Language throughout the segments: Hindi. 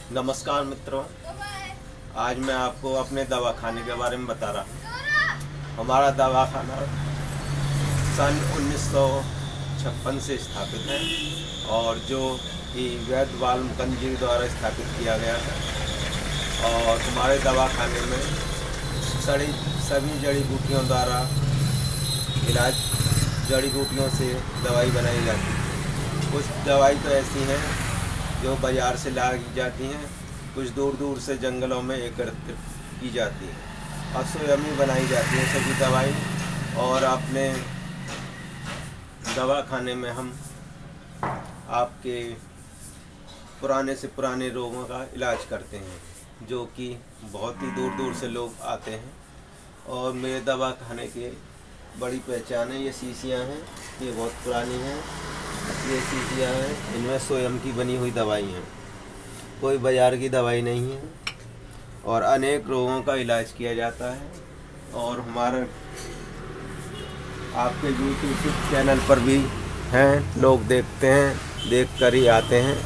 नमस्कार मित्रों, आज मैं आपको अपने दवाखाने के बारे में बता रहा हूँ। हमारा दवाखाना सन 1956 से स्थापित है और जो कि वैद्य बाल मुकुंद जी द्वारा स्थापित किया गया है। और हमारे दवाखाने में सभी जड़ी बूटियों द्वारा इलाज, जड़ी बूटियों से दवाई बनाई जाती है। कुछ दवाई तो ऐसी हैं जो बाज़ार से लाई जाती हैं, कुछ दूर दूर से जंगलों में एकत्रित की जाती हैं और स्वयं ही बनाई जाती है सभी दवाई। और अपने दवाखाने में हम आपके पुराने से पुराने रोगों का इलाज करते हैं, जो कि बहुत ही दूर दूर से लोग आते हैं। और मेरे दवाखाने की बड़ी पहचान है, ये शीशियाँ हैं, ये बहुत पुरानी हैं। ये शीशियाँ हैं, इनमें स्वयं की बनी हुई दवाई हैं, कोई बाज़ार की दवाई नहीं है। और अनेक रोगों का इलाज किया जाता है। और हमारे आपके यूट्यूब चैनल पर भी हैं, लोग देखते हैं, देख कर ही आते हैं।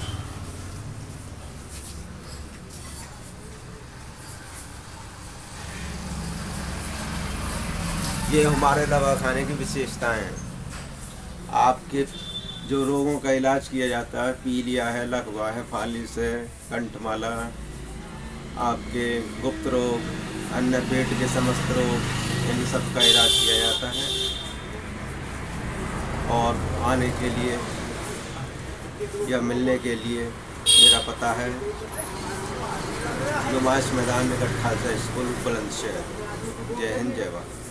ये हमारे दवाखाने की विशेषताएं हैं। आपके जो रोगों का इलाज किया जाता है, पीलिया है, लकवा है, फालिस है, कंठमाला, आपके गुप्त रोग, अन्य पेट के समस्त रोग, इन सब का इलाज किया जाता है। और आने के लिए या मिलने के लिए मेरा पता है नुमाइश मैदान निकट खालसा स्कूल, बुलंदशहर। जय हिंद, जय भारत।